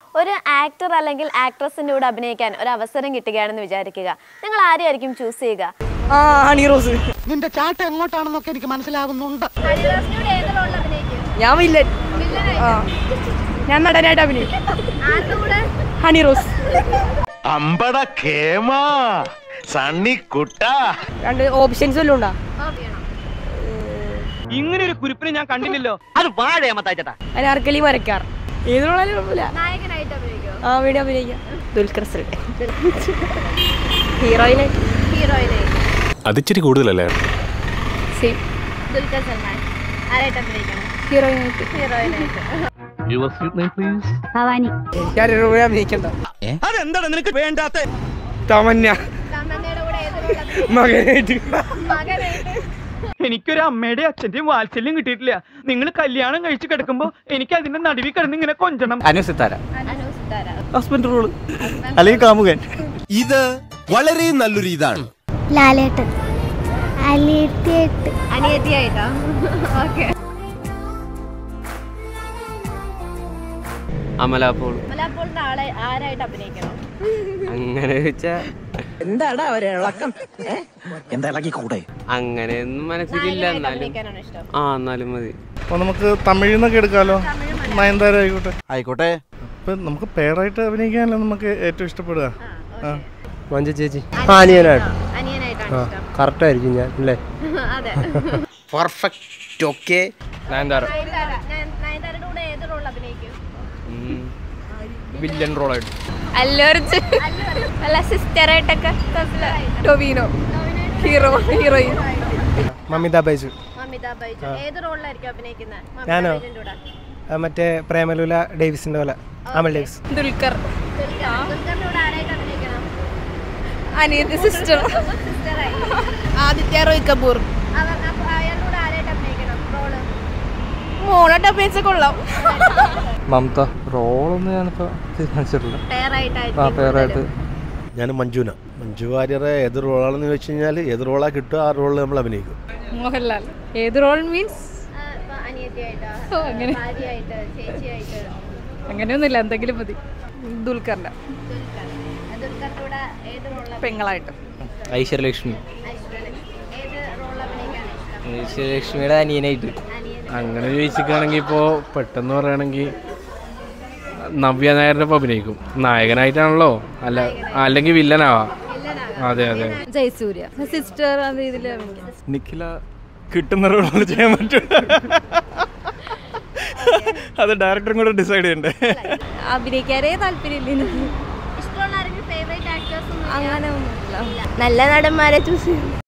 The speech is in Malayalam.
ഒരു ആക്ടർ അല്ലെങ്കിൽ ആക്ട്രസിന്റെ കൂടെ അഭിനയിക്കാൻ ഒരു അവസരം കിട്ടുകയാണെന്ന് വിചാരിക്കുക. നിങ്ങൾ ആരെയായിരിക്കും ചൂസ് ചെയ്യുക? ഹണി റോസ്. നിന്റെ ചാട്ട എങ്ങോട്ടാണെന്നൊക്കെ എനിക്ക് മനസ്സിലാവുന്നുണ്ട്. ഞാൻ വില്ലൻ. ഞാൻ നടനായിട്ട് അഭിനയിക്കും. ഹണി റോസ്. അമ്പട കേമാ സണ്ണി കുട്ട. രണ്ട് ഓപ്ഷൻസ് വല്ലതും ഉണ്ടോ? ഇങ്ങനെ ഒരു കുരിപ്പിനെ ഞാൻ കണ്ടില്ലല്ലോ. അത് വാഴയമ്മത്തായിട്ടാ. അനാർക്കലി മരക്കാർ. ഏതിനോടാലും കുഴപ്പമില്ല. ആ വീഡിയോ അഭിനയിക്കാം. ദുൽഖർ സൽമാൻ. ഹീറോയിനായിട്ട്. അതിച്ചിരി കൂടുതലല്ലേ? ദുൽഖർ സൽമാൻ. ആരായിട്ട് അഭിനയിക്കണം? ഹീറോയിനായിട്ട്. ഭവാനി. അഭിനയിക്കണ്ട. അതെന്താണ് നിനക്ക് വേണ്ടാത്ത? തമന്ന. മകനായിട്ട്. എനിക്കൊരു അമ്മയുടെ അച്ഛന്റെയും വാത്സല്യം കിട്ടിയിട്ടില്ല. നിങ്ങൾ കല്യാണം കഴിച്ച് കിടക്കുമ്പോ എനിക്ക് അതിന്റെ നടുവിൽ കിടന്ന് ഇങ്ങനെ കൊഞ്ചണം. ഹസ്ബൻഡ് റോള് അല്ലെങ്കിൽ കാമുകൻ. ഇത് വളരെ നല്ലൊരു ഇതാണ്. ലാലേട്ടൻ. അനിയത്തിയായിട്ടാ? ഓക്കെ. അമലാപോളിന്റെ ആളെ ആരായിട്ട് അഭിനയിക്കണം? അങ്ങനെ ചോദിച്ചാ എന്താടാ ഒരിളക്കം? എന്താ ഇളക്കി കൂടെ? അങ്ങനെയൊന്നും മനസ്സിലില്ല. അഭിനയിക്കാനാണ് ഇഷ്ടം. എന്നാലും മതി. അപ്പൊ നമുക്ക് തമിഴിൽ നിന്നൊക്കെ എടുക്കാമല്ലോ. നയൻതാര ആയിക്കോട്ടെ. ആയിക്കോട്ടെ. അപ്പൊ നമുക്ക് പേരായിട്ട് അഭിനയിക്കാനല്ലോ നമുക്ക് ഏറ്റവും ഇഷ്ടപ്പെടുക. മഞ്ജു ചേച്ചി. അനിയനായിട്ട്. അനിയനായിട്ടാണ് ഇഷ്ടം. കറക്റ്റ് ആയിരിക്കും ഞാൻ അല്ലേ? അതെ. പെർഫെക്റ്റ്. ഓക്കെ. നയൻതാര. നയൻതാരയുടെ കൂടെ ഏത് റോൾ അഭിനയിക്കും? വില്ലൻ റോളായിട്ട്. അല്ലു അർജുൻ. അല്ല സിസ്റ്ററായിട്ടൊക്കെ. ടൊവിനോ. ഹീറോയിൻ. മമിത ബൈജു. ഏത് റോളിലായിരിക്കും അഭിനയിക്കുന്നത്? ഞാനോ? മറ്റേ പ്രേമലൂല ഡേവിസിന്റെ പോലെ. അമൽ ഡേവിസ്. ദുൽഖർ. ദുൽഖറിന്റെ കൂടെ ആരായിട്ട് അഭിനയിക്കണം? അനിയത്തി സിസ്റ്റർ. ആദിത്യ റോയ് കപൂർ. അയാളുടെ കൂടെ ആരായിട്ട് അഭിനയിക്കണം റോള്? മോളായിട്ട് അഭിനയിച്ച കൊള്ളാം. മമത. റോളൊന്നും ഞാനിപ്പോ തീരുമാനിച്ചിട്ടില്ല. പേരായിട്ട് ഞാൻ മഞ്ജുന. മഞ്ജു വാര്യറെ ഏത് റോളാണെന്ന് ചോദിച്ചു കഴിഞ്ഞാൽ ഏത് റോളാ കിട്ടുക ആ റോളിൽ നമ്മൾ അഭിനയിക്കും. മോഹൻലാൽ. ഏത് റോൾ മീൻസ്? അങ്ങനെയൊന്നുമില്ല, എന്തെങ്കിലും മതി. ദുൽഖറിന്റെ. പെങ്ങളായിട്ട്. ഐശ്വര്യലക്ഷ്മി. ഐശ്വര്യലക്ഷ്മിയുടെ അനിയനായിട്ട്. അങ്ങനെ ചോദിച്ചിട്ടാണെങ്കിൽ ഇപ്പോൾ പെട്ടെന്ന് പറയുകയാണെങ്കിൽ നവ്യ നായരുടെ ഒപ്പം അഭിനയിക്കും. നായകനായിട്ടാണല്ലോ, അല്ല അല്ലെങ്കിൽ വില്ലനാവാം. അതെ അതെ. ജയസൂര്യ. സിസ്റ്റർ ഇതില് നിഖില കിട്ടുന്ന റോള് ചെയ്യാൻ പറ്റും. അത് ഡയറക്ടറും കൂടെ ഡിസൈഡ് ചെയ്യണ്ടേ. അഭിനയിക്കാനേ താല്പര്യമില്ല. ഇഷ്ടമുള്ള ആരെങ്കിലും ഫേവറേറ്റ് ആക്ടേഴ്സ്? അങ്ങനെ ഒന്നുമില്ല. നല്ല നടന്മാരെ ചൂസ് ചെയ്യും.